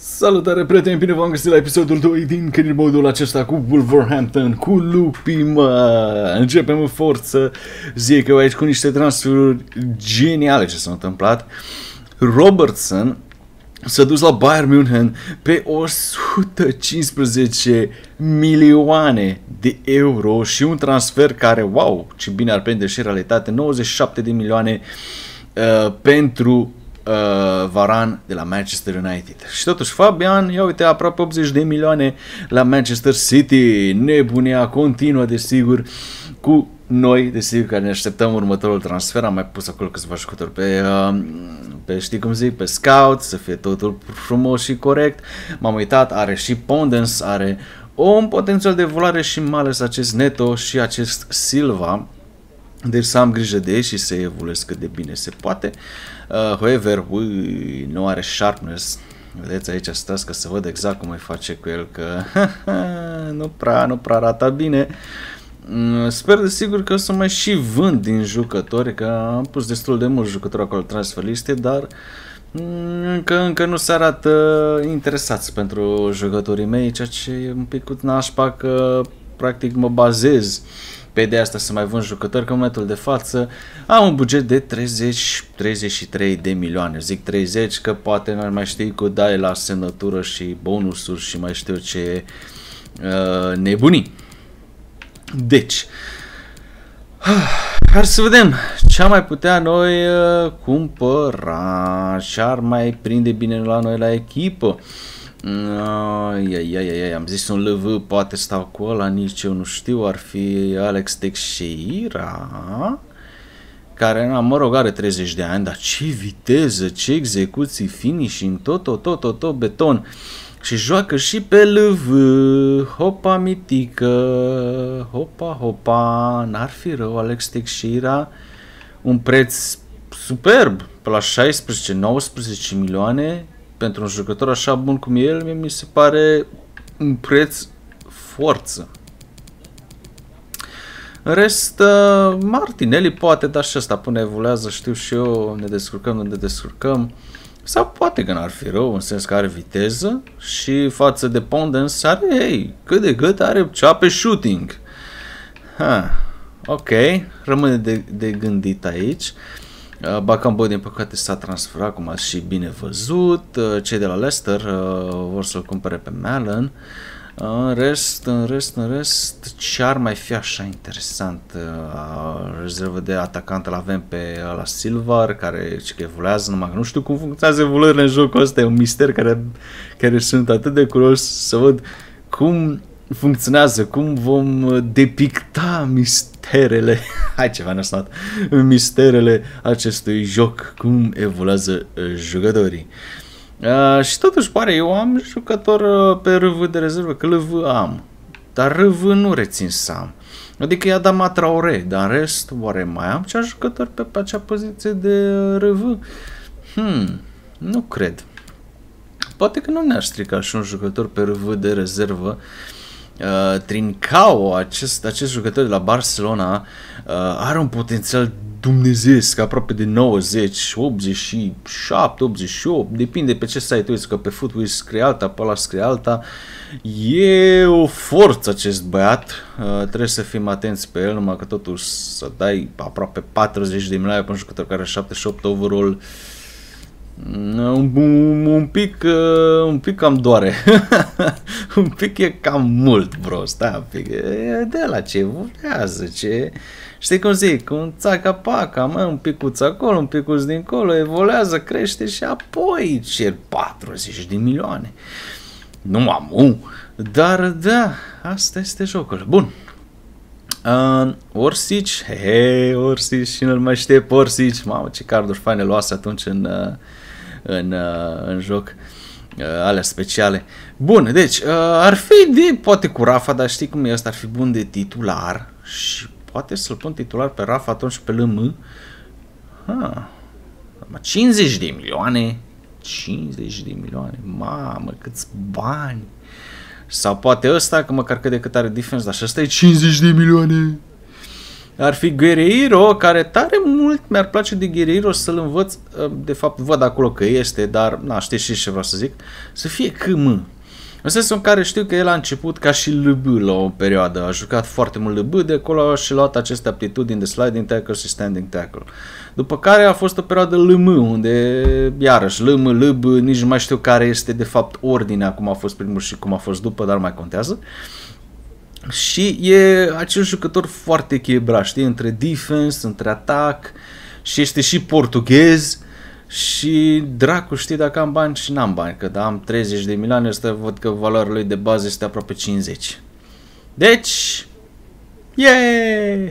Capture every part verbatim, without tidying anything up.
Salutare prieteni, bine v-am găsit la episodul doi din career mode-ul acesta cu Wolverhampton, cu lupii, mă! Începem în forță, zic eu aici cu niște transferuri geniale ce s-au întâmplat. Robertson s-a dus la Bayern München pe o sută cincisprezece milioane de euro și un transfer care, wow, ce bine ar prinde și realitate, nouăzeci și șapte de milioane uh, pentru Uh, Varane de la Manchester United. Și totuși Fabian, ia uite, aproape optzeci de milioane la Manchester City. Nebunia continuă, desigur, cu noi, desigur, care ne așteptăm următorul transfer. Am mai pus acolo câțiva jucători pe, uh, pe, știi cum zic, pe scout, să fie totul frumos și corect. M-am uitat, are și Pondens, are un potențial de evoluare și mai ales acest Neto și acest Silva. Deci să am grijă de ei și să evoluez cât de bine se poate. Uh, however, ui, nu are sharpness. Vedeți aici stați că să văd exact cum îi face cu el, că nu prea, nu prea arată bine. Uh, sper de sigur că o să mai și vând din jucători, că am pus destul de mulți jucători acolo transfer liste, dar încă, încă nu se arată interesați pentru jucătorii mei, ceea ce e un pic cu nașpa, că practic mă bazez pe ideea asta să mai vând jucători, că în momentul de față am un buget de treizeci treizeci și trei de milioane. Zic treizeci că poate n-ar mai știi cu dai la semnătură și bonusuri și mai știu ce uh, nebunii. Deci, hai să vedem ce am mai putea noi uh, cumpăra, ce ar mai prinde bine la noi la echipă. Ia, ia, ia, ia, am zis un L V, poate stau cu ăla, nici eu nu știu, ar fi Alex Teixeira, care, na, mă rog, are treizeci de ani, dar ce viteză, ce execuții, finishing, tot, tot, tot, tot, tot beton. Și joacă și pe L V, hopa mitică, hopa, hopa, n-ar fi rău Alex Teixeira, un preț superb, pe la șaisprezece nouăsprezece milioane. Pentru un jucător așa bun cum el, mie mi se pare un preț forță. În rest, uh, Martinelli poate, dar și ăsta până evoluează, știu și eu, ne descurcăm, ne descurcăm. Sau poate că n-ar fi rău, în sens că are viteză și față de Pondens are, ei, cât de cât are cea pe shooting. Ha, ok, rămâne de, de gândit aici. Bakambu, din păcate, s-a transferat, cum ați și bine văzut. Cei de la Leicester vor să-l cumpere pe Malen. În rest, în rest, în rest, ce ar mai fi așa interesant? Rezervă de atacant îl avem pe la Silva, care evoluează, numai că nu știu cum funcționează evoluările în jocul ăsta, e un mister care, care sunt atât de curios să văd cum funcționează, cum vom depicta misterele, hai ceva năsnat, misterele acestui joc, cum evoluează jucătorii. Uh, și totuși pare, eu am jucător uh, pe R V de rezervă, că L V am, dar R V nu rețin să am. Adică i-a dat Traoré, dar în rest, oare mai am cea jucător pe, pe acea poziție de R V? Hmm, nu cred. Poate că nu ne-ar strica și un jucător pe R V de rezervă. Uh, Trincao, acest, acest jucător de la Barcelona, uh, are un potențial dumnezeiesc, aproape de nouăzeci, optzeci și șapte, optzeci și opt, depinde pe ce site uiți, că pe Footwiz scrie alta, pe ăla scrie alta. E o forță acest băiat, uh, trebuie să fim atenți pe el, numai că totuși să dai aproape patruzeci de milioane pe un jucător care are șaptezeci și opt overall. Un, un, un pic uh, un pic cam doare. Un pic e cam mult, bro. Stai un pic. E de la ce evoluează, ce... Știi cum zic? Un țaca-paca, mă, un picuț acolo, un picuț dincolo, evoluează, crește și apoi cer patruzeci de milioane. Nu am un, dar da, asta este jocul. Bun. Uh, Orsic, he, Orsic, și nu-l mai știe pe Orsic. Mamă, ce carduri faine luase atunci în, în, în joc, uh, alea speciale. Bun, deci, uh, ar fi de, poate cu Rafa, dar știi cum e ăsta, ar fi bun de titular și poate să-l pun titular pe Rafa atunci pe L M. Ha, cincizeci de milioane, cincizeci de milioane, mamă, câți bani. Sau poate ăsta, că măcar cât de cât are defense, dar și ăsta e cincizeci de milioane. ar fi Guerreiro, care tare mult mi-ar place de Guerreiro să-l învăț, de fapt văd acolo că este, dar na, știți și ce vreau să zic, să fie C M. În sensul în care știu că el a început ca și L B la o perioadă, a jucat foarte mult L B, de acolo a și luat aceste aptitudini de sliding tackle și standing tackle. După care a fost o perioadă L M, unde iarăși L M, L B, nici nu mai știu care este de fapt ordinea, cum a fost primul și cum a fost după, dar mai contează. Și e acel jucător foarte echilibrat, știi, între defense, între atac și este și portughez. Și dracu, știi, dacă am bani și n-am bani, că da, am treizeci de milioane, ăsta văd că valoarea lui de bază este aproape cincizeci. Deci, yeah!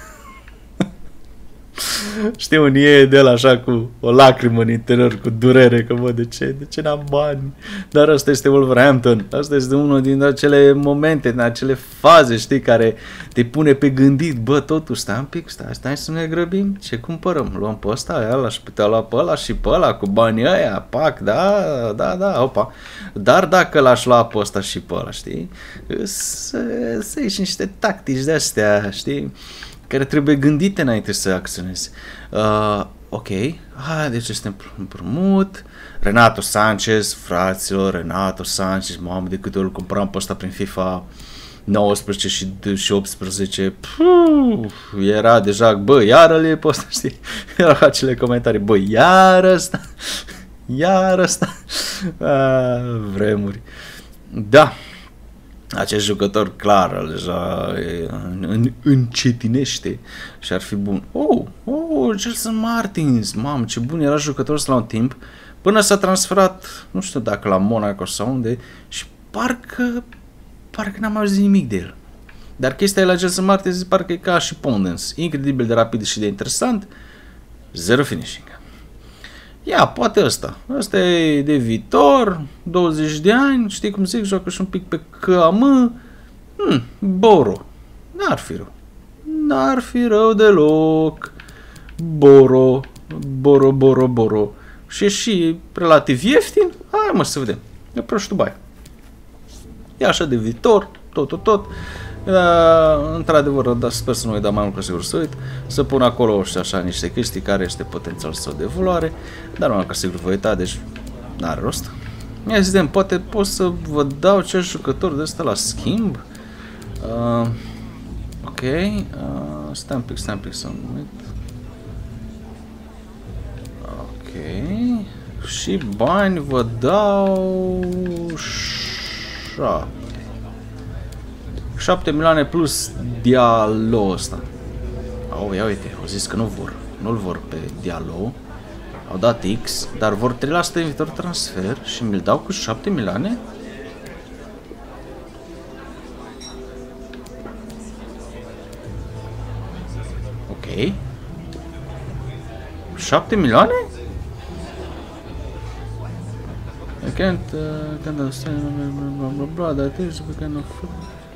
Știi, un e de ăla așa cu o lacrimă în interior, cu durere, că bă, de ce, de ce n-am bani? Dar asta este Wolverhampton, asta este unul din acele momente, din acele faze, știi, care te pune pe gândit, bă, totuși, stai un pic, stai, stai să ne grăbim, ce cumpărăm? Luăm pe ăsta, ăla și putea lua pe ăla și pe ăla, cu banii ăia, pac, da, da, da, opa. Dar dacă l-aș lua pe ăsta și pe ăla, știi, să, să ieși niște tactici de-astea, știi, care trebuie gândite înainte să acționezi. Uh, ok, ah, deci este împrumut. Renato Sanchez, fraților, Renato Sanchez, mamă, de câte ori îl cumpăram pe ăsta prin FIFA nouăsprezece și, și optsprezece, Puh, era deja, bă, iară le pe ăsta, știi? Erau acele comentarii, bă, iară ăsta, iară ăsta. Ah, vremuri. Da. Acest jucător, clar, deja în, încetinește și ar fi bun. Oh, oh, Gelson Martins, mamă, ce bun era jucătorul ăsta la un timp, până s-a transferat, nu știu dacă la Monaco sau unde, și parcă, parcă n-am auzit nimic de el. Dar chestia la Gelson Martins parcă e ca și Pondens, incredibil de rapid și de interesant, zero finishing. Ia, poate ăsta. Ăsta e de viitor, douăzeci de ani, știi cum zic, joacă și un pic pe C M. Hmm, Boro. N-ar fi rău. N-ar fi rău deloc. Boro, Boro, Boro, Boro. Și e și relativ ieftin. Hai mă să vedem. E proștul bai. E așa de viitor, tot, tot, tot. Uh, într-adevăr, da, sper să nu uit, dar mai mult ca sigur să uit, să pun acolo și așa niște chestii care este potențial său de evoluare, dar mai mult ca sigur voi uita, deci n-are rost. Ia zicem, poate pot să vă dau ce jucător de ăsta la schimb. Uh, ok, uh, stai un pic, stai un pic să nu uit. Ok, și bani vă dau șapte. șapte milioane plus Diallo ăsta. Au, ia uite, au zis că nu vor. Nu-l vor pe Diallo. Au dat X, dar vor trei la sută în viitor transfer și mi-l dau cu șapte milioane? Ok. șapte milioane? I can't, uh, can't understand, blah, blah, blah, that is, we can afford.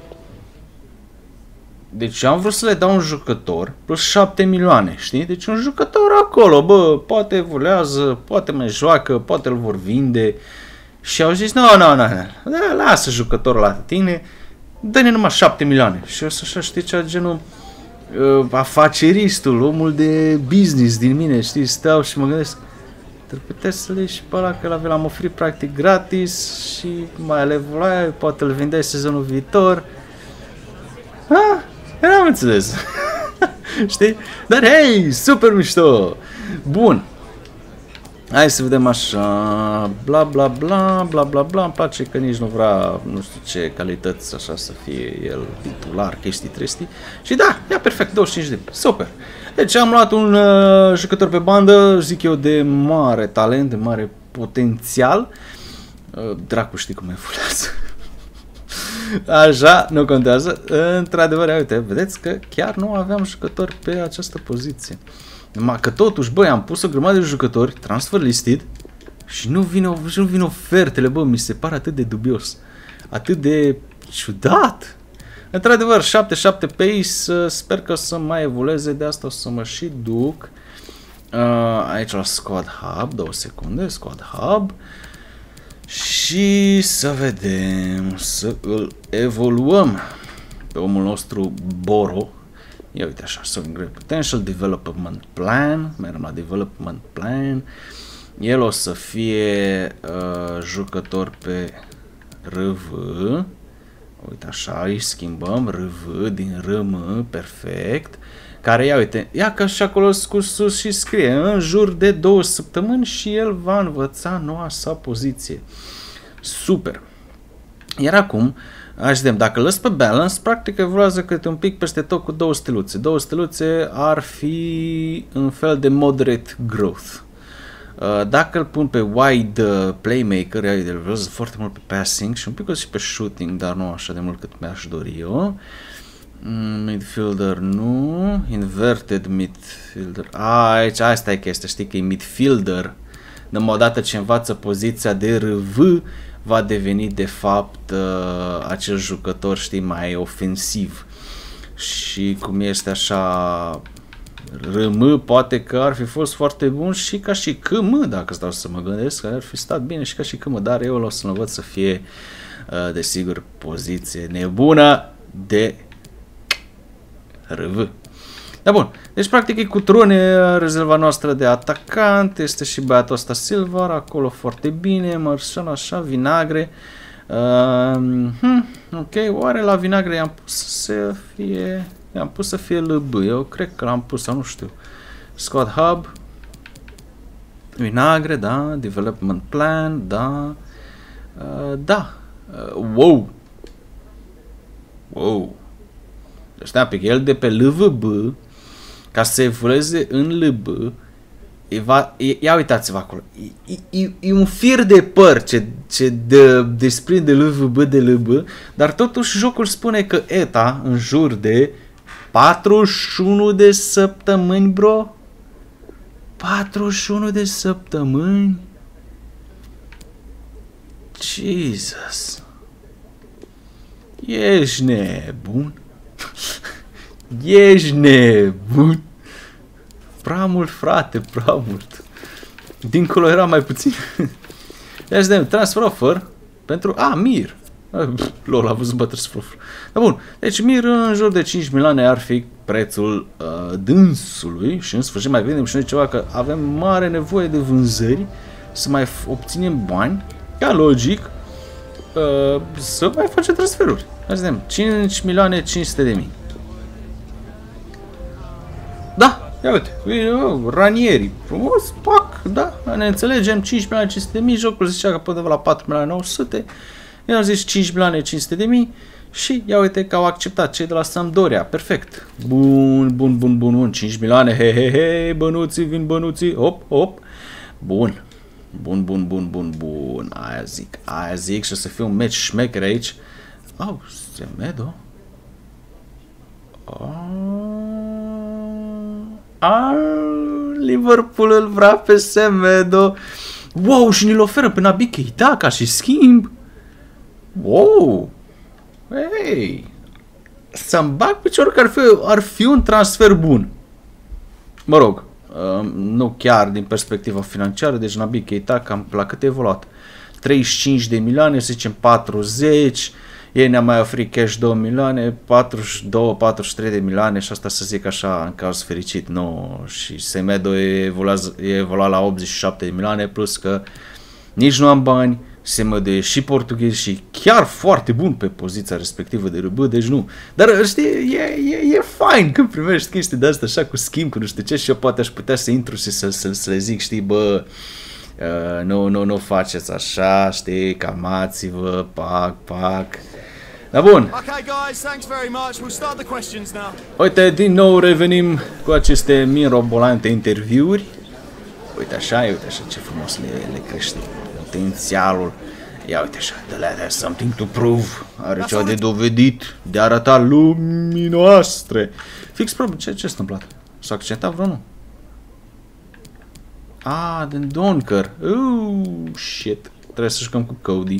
Deci am vrut să le dau un jucător plus șapte milioane, știi? Deci un jucător acolo, bă, poate evoluează, poate mai joacă, poate îl vor vinde. Și au zis, nu, nu, nu, nu, lasă jucătorul la tine, dă-ne numai șapte milioane. Și eu să așa, știi, cea genul uh, afaceristul, omul de business din mine, știi? Stau și mă gândesc, te putea să le și pe ăla, că l am oferit practic gratis și mai ale evoluai, poate îl vindeai sezonul viitor. Ah, n-am înțeles. Știi? Dar hei, super mișto. Bun. Hai să vedem așa. Bla bla bla, bla bla bla. Îmi place că nici nu vrea, nu știu ce calități așa să fie el titular, chestii trestii. Și da, ia perfect, douăzeci și cinci de. Super. Deci am luat un uh, jucător pe bandă, zic eu, de mare talent, de mare potențial. Uh, dracu, știi cum evoluează. Așa, nu contează. Într-adevăr, uite, vedeți că chiar nu aveam jucători pe această poziție. Numai că totuși, băi, am pus o grămadă de jucători, transfer listed, și nu vin, nu vin ofertele, bă, mi se pare atât de dubios. Atât de ciudat. Într-adevăr, șapte șapte pace, sper că o să mai evolueze, de asta o să mă și duc. Aici la Squad Hub, două secunde, Squad Hub. Și să vedem, să îl evoluăm pe omul nostru Boro. Ia uite așa, so great potential, development plan, mergem la development plan. El o să fie uh, jucător pe R V. Uite așa, îi schimbăm R V din R M, perfect. Care, ia uite, ia că și acolo sus, sus și scrie, în jur de două săptămâni și el va învăța noua sa poziție. Super. Iar acum, aș vedem, dacă lăs pe balance, practic evoluează câte un pic peste tot cu două steluțe. Două steluțe ar fi un fel de moderate growth. Dacă îl pun pe wide playmaker, el evoluează foarte mult pe passing și un pic și pe shooting, dar nu așa de mult cât mi-aș dori eu. Midfielder nu, inverted midfielder, a, aici asta e chestia, știi că e midfielder, numai odată ce învață poziția de R V, va deveni de fapt uh, acel jucător, știi, mai ofensiv. Și cum este așa R M, poate că ar fi fost foarte bun și ca și C M, dacă stau să mă gândesc, că ar fi stat bine și ca și C M, dar eu o să-l învăț să fie, uh, desigur, poziție nebună de R V. Da, bun. Deci, practic, e cu trone rezerva noastră de atacant. Este și băiatul ăsta Silver, acolo foarte bine. Marșal, așa, vinagre. Uh, hmm, ok, oare la vinagre i-am pus să fie... I-am pus să fie L B. Eu cred că l-am pus, sau nu știu. Squad Hub. Vinagre, da. Development Plan, da. Uh, da. Uh, wow. Wow. Deci, da, pe el de pe L V B, ca să evolueze în L B, e va, e, ia uitați-vă acolo, e, e, e un fir de păr ce, ce de, desprinde L V B de L B, dar totuși jocul spune că E T A în jur de patruzeci și unu de săptămâni, bro. patruzeci și unu de săptămâni? Jesus. Ești nebun? Ești nebun? Prea mult, frate, prea mult. Dincolo era mai puțin. Deci de transfer offer pentru... A, Mir. Lol, a văzut bă transfer offer. Dar bun, deci Mir în jur de cinci milioane ar fi prețul uh, dânsului. Și în sfârșit mai vedem și noi ceva, că avem mare nevoie de vânzări să mai obținem bani. Ca logic uh, să mai facem transferuri. Hai să vedem, cinci milioane cinci sute de mii. Da, ia uite, Ranieri, frumos, pac, da, ne înțelegem, cinci milioane cinci sute de mii, jocul zicea că poate la patru milioane nouă sute, i-am zis cinci milioane cinci sute de mii și ia uite că au acceptat cei de la Sampdoria, perfect. Bun, bun, bun, bun, bun, cinci milioane, he, he, he, bănuții, vin bănuții, hop, hop, bun. Bun, bun, bun, bun, bun, aia zic, aia zic și o să fie un match șmecher aici. Au, Semedo? Ah, Liverpool îl vrea pe Semedo. Wow, și ni-l oferă pe Naby Keita ca și schimb. Wow. Hey. Să-mi bag piciorul că ar fi, ar fi un transfer bun. Mă rog, uh, nu chiar din perspectiva financiară, deci Naby Keita cam la cât e evoluat? treizeci și cinci de milioane, să zicem patruzeci. Ei ne-a mai oferit cash două milioane, patruzeci și doi patruzeci și trei de milioane și asta să zic așa în caz fericit, nu, și Semedo e evoluat, e evoluat la optzeci și șapte de milioane, plus că nici nu am bani, Semedo e și portughez și chiar foarte bun pe poziția respectivă de R B, deci nu. Dar știi, e, e, e fain când primești chestii de astea așa cu schimb, cu nu știu ce, și eu poate aș putea să intru și să, să, să le zic, știi, bă, uh, nu, nu, nu faceți așa, știi, calmați-vă, pac, pac. Da, bun. Uite, din nou revenim cu aceste mirobolante interviuri. Uite așa, uite așa ce frumos le, le crește potențialul. Ia uite așa, the lad has something to prove. Are ceva de dovedit, de arăta lumii noastre. Fix probabil, ce, ce s-a întâmplat? S-a accidentat vreau nu? Ah, din Donker. Oh, shit. Trebuie să jucăm cu Cody.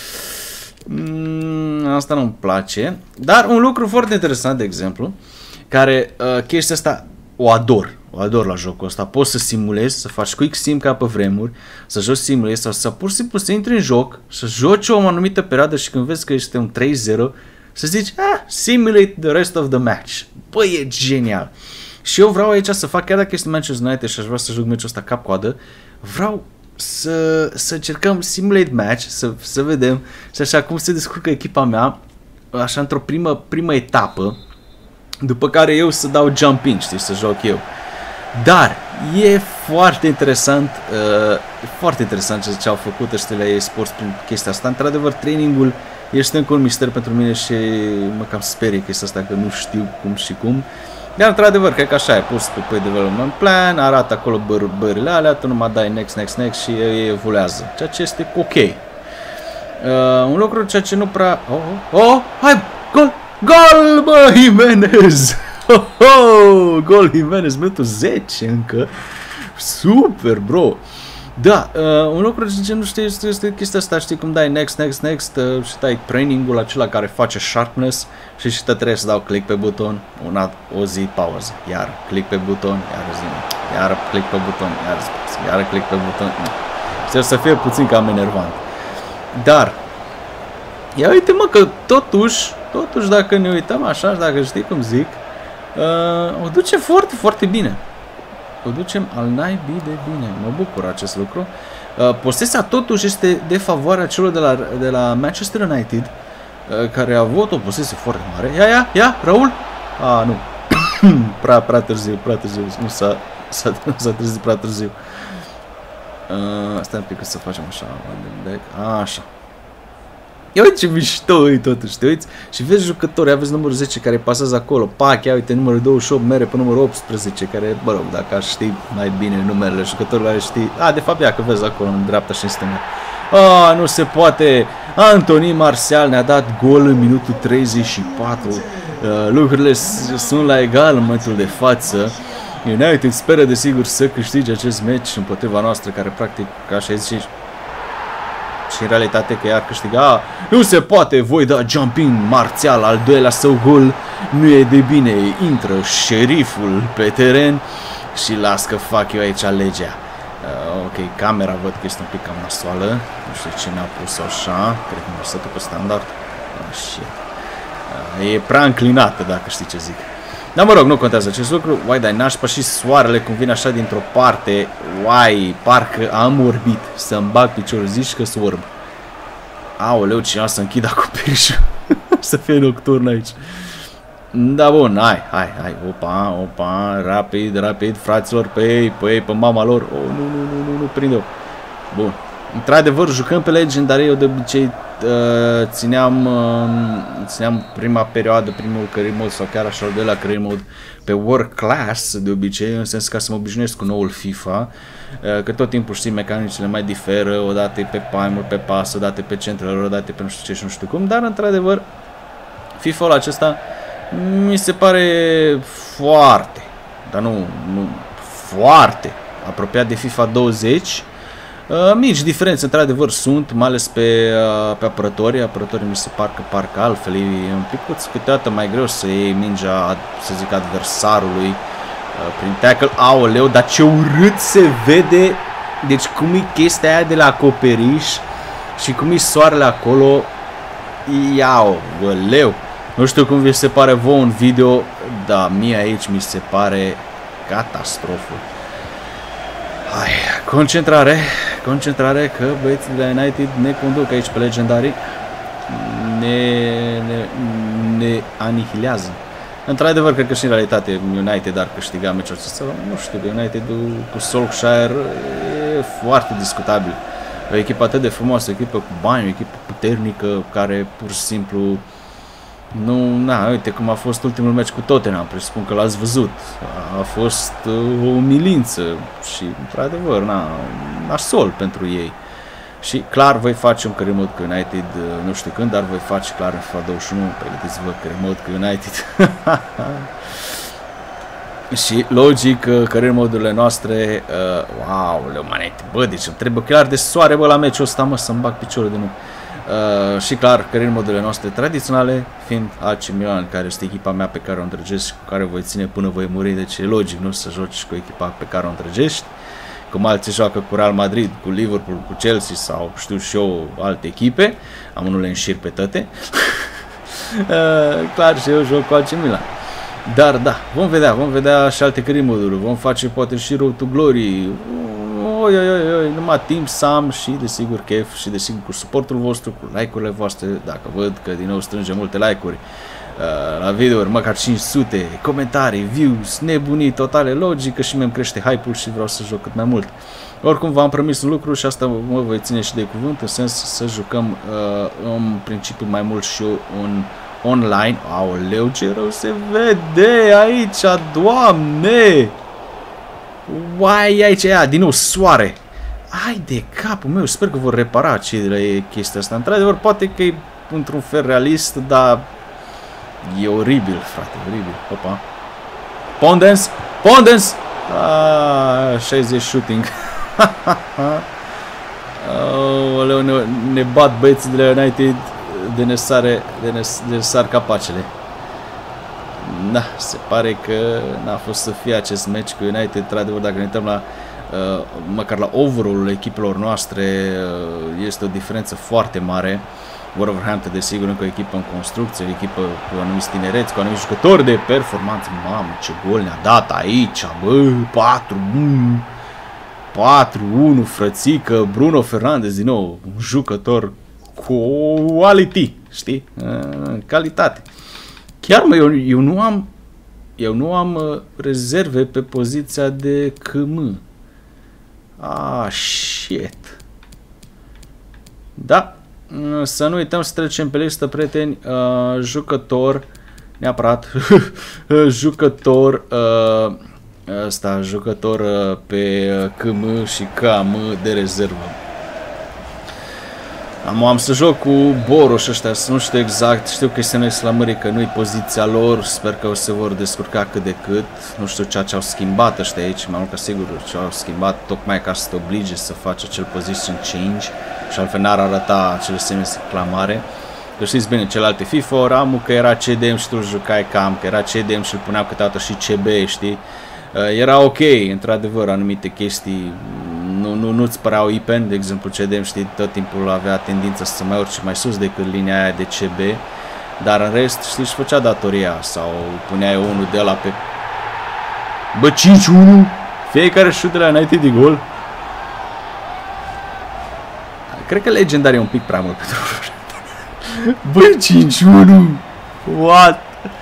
Mm, asta nu-mi place. Dar un lucru foarte interesant, de exemplu, care uh, chestia asta o ador. O ador la jocul ăsta. Poți să simulezi, să faci quick sim ca pe vremuri, să joci simulezi sau să pur și simplu să intri în joc, să joci o anumită perioadă și când vezi că este un trei zero, să zici, ah, simulate the rest of the match. Băi, e genial. Și eu vreau aici să fac, chiar dacă este Manchester United și aș vrea să joc meciul ăsta cap-coadă, vreau să, să încercăm simulate match, să, să vedem și așa cum se descurcă echipa mea, așa într-o primă, primă etapă, după care eu să dau jump in, știi, să joc eu. Dar e foarte interesant, uh, foarte interesant ce au făcut ăștia la eSports prin chestia asta. Într-adevăr, trainingul este încă un mister pentru mine și mă cam sperie chestia asta, că nu știu cum și cum. Dar într-adevăr, cred că așa e pus pe, pe development plan, arată acolo băr, bările alea, tu numai dai next, next, next și ei evoluează, ceea ce este ok. Uh, un lucru ceea ce nu prea... Oh, oh, hai, gol, gol, bă, Jimenez! Oh, oh, gol Jimenez, minutul zece încă, super, bro! Da, uh, un lucru ce nu știi este, este chestia asta, știi cum dai next, next, next uh, și dai trainingul acela care face sharpness și și te trebuie să dau click pe buton, una, o zi, pauză, iar click pe buton, iar zi, iar click pe buton, iar zi, iar click pe buton, și să fie puțin cam enervant. Dar, ia uite mă că totuși, totuși dacă ne uităm așa, dacă știi cum zic, uh, o duce foarte, foarte bine. O ducem al naibii de bine. Mă bucur acest lucru. Uh, posesia totuși este de favoarea celor de la, de la Manchester United, uh, care a avut o posesie foarte mare. Ia, ia, ia, Raul? A, nu. prea, prea târziu, prea târziu. Nu s-a, s-a trezit prea târziu. Uh, stai un pic să facem așa. Așa. Ia uite ce mișto e totuși, te uiți și vezi jucători, aveți numărul zece care pasează acolo, pac, ia uite numărul douăzeci și opt mere pe numărul optsprezece, care, bă rog, dacă aș ști mai bine numerele jucătorilor, care știi, a, de fapt, ia că vezi acolo în dreapta și în stânga. A, nu se poate, Anthony Martial ne-a dat gol în minutul treizeci și patru, uh, lucrurile sunt la egal în momentul de față. United speră desigur să câștige acest meci împotriva noastră, care practic, ca așa zice, și în realitate că i-ar câștiga, nu se poate, voi da jumping Martial, al doilea său gol, nu e de bine, intră șeriful pe teren și las că fac eu aici legea. Uh, ok, camera văd că este un pic cam nasoală, nu știu cine a pus-o așa, cred că nu stă pe standard. Oh, shit. Uh, e prea înclinată, dacă știi ce zic. Dar mă rog, nu contează acest lucru. Uai, dai nașpa și soarele cum vine așa dintr-o parte. Uai, parcă am orbit. Să-mi bag piciorul, zici că sorb. Aoleu, cineva să închid acoperișul. Să fie nocturn aici. Da, bun, hai, hai, hai. Opa, opa, rapid, rapid, fraților, pe ei, pe ei, pe mama lor. Oh, nu, nu, nu, nu, nu, prind-o. Bun. Într-adevăr, jucăm pe Legendary, eu de obicei uh, țineam, uh, țineam prima perioadă, primul career mode sau chiar așa al doilea career mode pe World Class, de obicei, în sens ca să mă obișnuiesc cu noul FIFA, uh, că tot timpul știi, mecanicile mai diferă, odată pe paimul, pe pas, odată pe centrele, odată pe nu știu ce și nu știu cum, dar într-adevăr, FIFA-ul acesta mi se pare foarte, dar nu, nu foarte apropiat de FIFA douăzeci. Uh, mici diferențe, într-adevăr, sunt, mai ales pe, uh, pe apărători. Apărătorii mi se parcă parcă altfel, e un pic câteodată mai greu să iei mingea, să zic, adversarului uh, prin tackle. Aoleu, dar ce urât se vede, deci cum e chestia aia de la acoperiș și cum e soarele acolo. Iau, băleu. Nu știu cum vi se pare vouă un video, dar mie aici mi se pare catastrofă. Hai, concentrare, concentrare, că băieții de la United ne conduc aici pe Legendary, ne, ne, ne anihilează. Într-adevăr, cred că și în realitate United ar câștiga meciul acesta, nu știu, United-ul cu Solskjaer e foarte discutabil. O echipă atât de frumoasă, o echipă cu bani, o echipă puternică, care pur și simplu... Nu, na, uite cum a fost ultimul meci cu Tottenham, presupun că l-ați văzut. A fost uh, o umilință și, într-adevăr, na, nasol pentru ei. Și, clar, voi face un career mode cu United, uh, nu știu când, dar voi face, clar, în FIFA douăzeci și unu, pregătiți-vă career mode cu United. Și, logic, uh, career mode-urile noastre, uh, wow, leu manete, bă, deci îmi trebuie clar de soare, bă, la meciul ăsta, mă, să-mi bag piciorul de nu. Uh, și clar, career modurile noastre tradiționale, fiind A C Milan, care este echipa mea pe care o îndrăgesc și cu care voi ține până voi muri, deci e logic, nu să joci cu echipa pe care o îndrăgești, cum alții joacă cu Real Madrid, cu Liverpool, cu Chelsea sau știu și eu alte echipe, am unul în șir pe toate. clar și eu joc cu A C Milan. Dar da, vom vedea, vom vedea și alte career moduri, vom face poate și Road to Glory. Oi, oi, oi, oi, numai timp să am și desigur chef și desigur cu suportul vostru, cu like-urile voastre, dacă văd că din nou strânge multe like-uri uh, la videouri, măcar cinci sute, comentarii, views, nebunii totale, logică și mi-mi crește hype-ul și vreau să joc cât mai mult. Oricum v-am promis un lucru și asta mă voi ține și de cuvânt, în sens să jucăm uh, în principiu mai mult și un online. Aoleu, ce rău se vede aici, Doamne! Uai, aici, aia, din nou, soare! Ai de capul meu, sper că vor repara ce de la chestia asta. Într-adevăr, poate că e într-un fel realist, dar e oribil, frate, oribil. Opa. Pondens! Pondens! Ah, șaizeci shooting. Aoleu, ne, ne bat băieții de la United de ne sare, de ne, de sar capacele. Da, se pare că n-a fost să fie acest match cu United, într-adevăr, dacă ne uităm la uh, măcar la overall-ul echipelor noastre, uh, este o diferență foarte mare. Wolverhampton, desigur, încă o echipă în construcție, o echipă cu anumiți tinereți, cu anumiți jucători de performanță. Mamă, ce gol ne-a dat aici, bă, patru unu, patru unu, frățică, Bruno Fernandes, din nou, un jucător quality, știi, uh, calitate. Chiar, mă, eu, eu nu am, eu nu am uh, rezerve pe poziția de C M. Ah, shit. Da, să nu uităm să trecem pe listă, prieteni, uh, jucător, neapărat, jucător, uh, ăsta, jucător uh, pe C M și K M de rezervă. Am, am să joc cu Boros ăștia, nu știu exact, știu că este în exclamării că nu-i poziția lor, sper că o se vor descurca cât de cât, nu știu ceea ce au schimbat ăștia aici, mai mult ca sigur ce au schimbat, tocmai ca să te oblige să faci acel position change și altfel n-ar arăta acele semne de exclamare. Că știți bine, celelalte FIFA, Ramu că era C D M și tu jucai cam, că era C D M și îl puneau câteodată și C B, știi? Era ok, într-adevăr, anumite chestii nu, nu, nu-ți păreau ipen, de exemplu C D M, știi, tot timpul avea tendința să mai urce mai sus decât linia aia de C B, dar în rest, știi, își făcea datoria sau puneai unul de la pe... Bă, cinci unu! Fiecare șut de la United de gol. Cred că legendar e un pic prea mult pentru bă, cinci unu! What?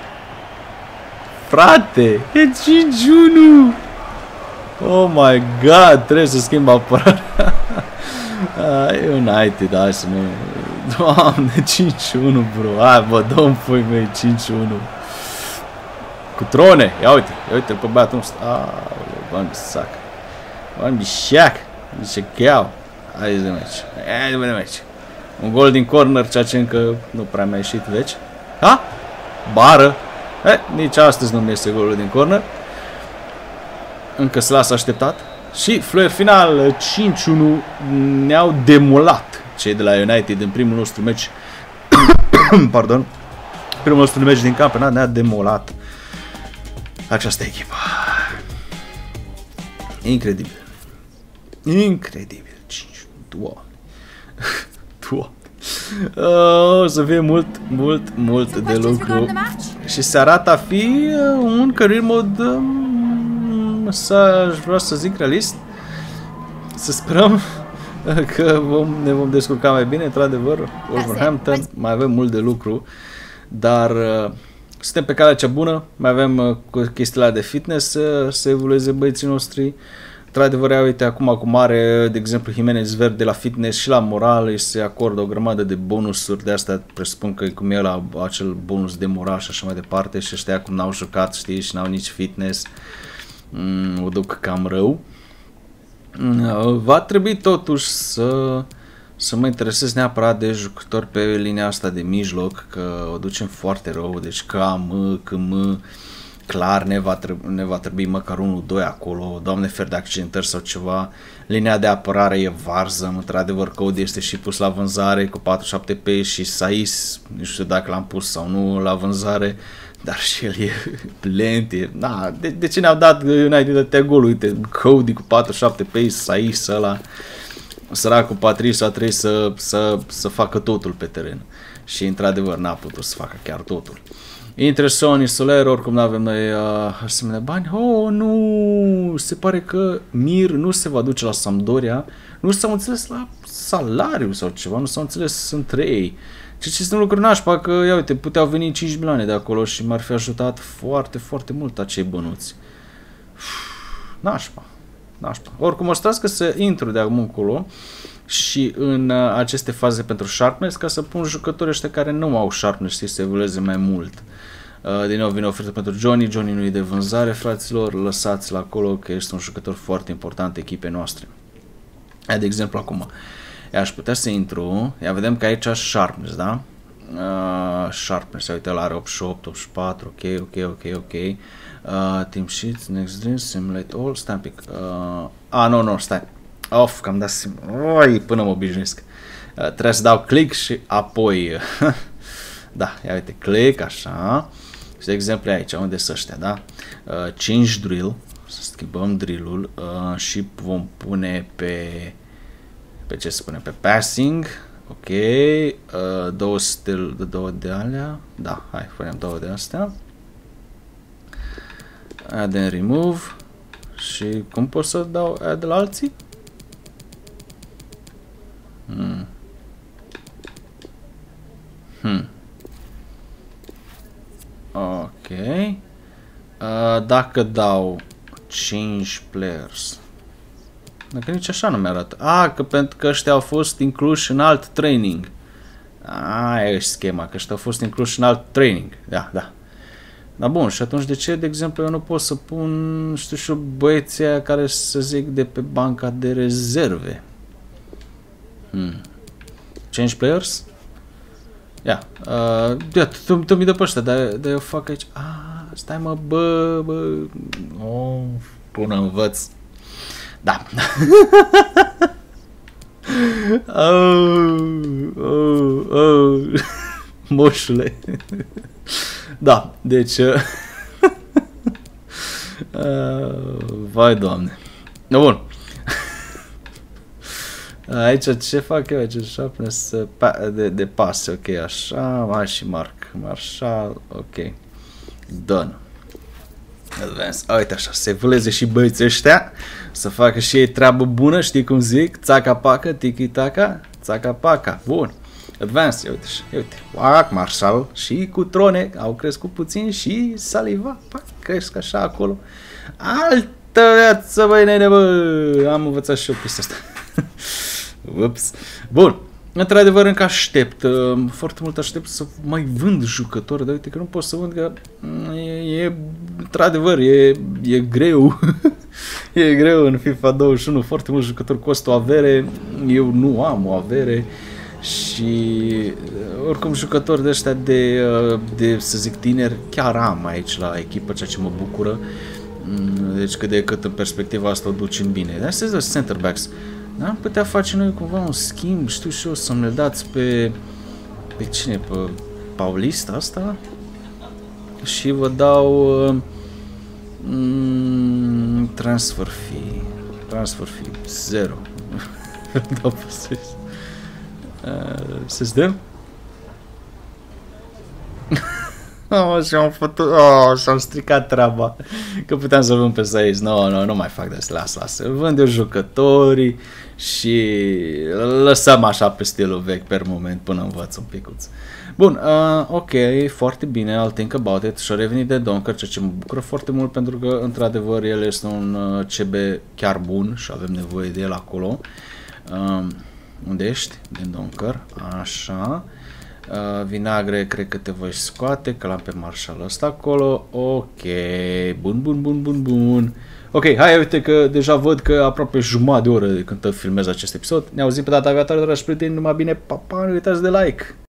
Frate, e cinci unu! Oh my god, trebuie să schimb apărarea. E United, hai să nu... Doamne, cinci unu, bro. Hai, bă, dă-mi pui mei, cinci unu. Cu trone, ia uite, ia uite-l pe băiatul ăsta. Aoleu, bă-mi sac. Bă-mi șac, zice cheau. Hai de aici, hai de aici. Un gol din corner, ceea ce încă nu prea mi-a ieșit, veci? Ha? Bară. Eh, nici astăzi nu-mi iese golul din corner. Încă se lasă așteptat. Și fluier final, cinci unu, ne-au demolat cei de la United în primul nostru meci. Pardon. Primul nostru meci din campionat ne-a demolat această echipă. Incredibil. Incredibil. cinci unu. Doamne. O să fie mult, mult, mult de lucru. Și se arată a fi un career mode, să vreau să zic realist. Să sperăm că vom, ne vom descurca mai bine, într-adevăr. Wolverhampton, mai avem mult de lucru, dar suntem pe calea cea bună. Mai avem chestiile de fitness să evolueze băieții noștri. Într-adevăr, uite, acum cum are, de exemplu, Jimenez Verde de la fitness și la moral, îi se acordă o grămadă de bonusuri, de asta presupun că cum e la acel bonus de moral și așa mai departe, și ăștia cum n-au jucat, știi, și n-au nici fitness, mm, o duc cam rău. Va trebui totuși să, să mă interesez neapărat de jucători pe linia asta de mijloc, că o ducem foarte rău, deci K M, C M, clar ne va, trebui, ne va trebui măcar unul doi acolo, Doamne fer de accidentări sau ceva. Linia de apărare e varză, într-adevăr Cody este și pus la vânzare cu patruzeci și șapte P și Saiz, nu știu dacă l-am pus sau nu la vânzare, dar și el e plenty. Na, de, de ce ne-au dat United atâtea goluri? Uite, Cody cu patruzeci și șapte P, Saiz ăla. săracul Patrice a trebuit să, să, să facă totul pe teren. Și într-adevăr n-a putut să facă chiar totul. Intre Sony Soler, oricum nu avem noi uh, asemenea bani. Oh, nu! Se pare că Mir nu se va duce la Sampdoria. Nu s-au înțeles la salariu sau ceva, nu s-au înțeles între ei. Ceea ce este un lucru nașpa, că, ia uite, puteau veni cinci milioane de acolo și m-ar fi ajutat foarte, foarte mult acei bănuți. Nașpa, nașpa. Oricum, o să că să intru de acum încolo și în uh, aceste faze pentru sharpness, ca să pun jucători ăștia care nu au sharpness și să evolueze mai mult. Uh, din nou vine ofertă pentru Johnny. Johnny nu e de vânzare, fraților, lăsați-l acolo că este un jucător foarte important echipei noastre. Ia, de exemplu, acum, ia, aș putea să intru, ia, vedem că aici sharpness, da? Uh, sharpness, uite, ăla are optzeci și opt, optzeci și patru, ok, ok, ok, ok. Uh, team sheets, next dream, simulate all, stai un pic. Uh, a, nu, nu, stai. Of, că am dat sim... Oi, până mă obișnuiesc. Uh, trebuie să dau click și apoi... da, ia uite, click, așa. Și de exemplu aici, unde sunt ăștia, da? Uh, change drill. Să schimbăm drill-ul uh, și vom pune pe... Pe ce se pune? Pe passing. Ok. Uh, două, stel, două de alea. Da, hai, punem două de astea. Add and remove. Și cum pot să dau add la alții? Hmm. Hmm. Ok. Uh, dacă dau change players. Dacă nici așa nu mi-arată. Ah, că pentru că ăștia au fost incluși în alt training. Aia e schema, că ăștia au fost incluși în alt training. Da, da. Dar bun, și atunci de ce, de exemplu, eu nu pot să pun, știu și eu, băieții aia care, să zic, de pe banca de rezerve? Hmm. Change players? Ia. Uh, ia, tu, tu mi dă pe ăștia, dar, dar eu fac aici. Ah, stai mă, bă, bă. Oh, până învăț. Da. oh, oh, oh. Moșule. Da, deci... uh, vai, Doamne. No, bun. Aici ce fac eu? Aici sharpness de, de pase, ok, așa, hai și marc, marșal, ok, done. Advance, uite așa, se vleze și băieții ăștia, să facă și ei treabă bună, știi cum zic, țaca-paca, tiki-taka, țaca-paca, bun. Advance, uite și, uite, pac, marșal și cu trone, au crescut puțin și saliva, pac, cresc așa acolo. Altă viață, băi, nene, bă, am învățat și eu pista asta. Ups. Bun. Într-adevăr încă aștept, foarte mult aștept să mai vând jucători, dar uite că nu pot să vând, că e, e într-adevăr, e, e greu, e greu în FIFA douăzeci și unu, foarte mulți jucători costă o avere, eu nu am o avere și oricum jucători de ăștia de, de, să zic, tineri, chiar am aici la echipă, ceea ce mă bucură, deci cât de cât în perspectiva asta o ducem bine. Dar astea sunt center backs. N-am putea face noi cumva un schimb, știu și eu, să-mi le dați pe... Pe cine? Pe Paulista asta? Și vă dau... Uh, mm, transfer fee. Transfer fee. Zero. dau pe sus. Uh, să-ți dăm? Oh, și-am făcut... Oh, și-am stricat treaba. Că puteam să vând pe Saiz. Nu, nu, nu mai fac de asta. Las, las. Vând eu jucătorii și lăsăm așa pe stilul vechi per moment până învăț un picuț. Bun, uh, ok, foarte bine, I'll think about it. Și-a revenit de Donker, ceea ce mă bucură foarte mult pentru că, într-adevăr, el este un uh, C B chiar bun și avem nevoie de el acolo. Uh, unde ești? Din Donker. Așa. Uh, vinagre, cred că te voi scoate, că l-am pe marșal ăsta acolo. Ok, bun, bun, bun, bun, bun. Ok, hai, uite că deja văd că aproape jumătate de oră de când filmez acest episod. Ne auzim pe data viitoare, dragi prieteni, numai bine, pa, pa, nu uitați de like.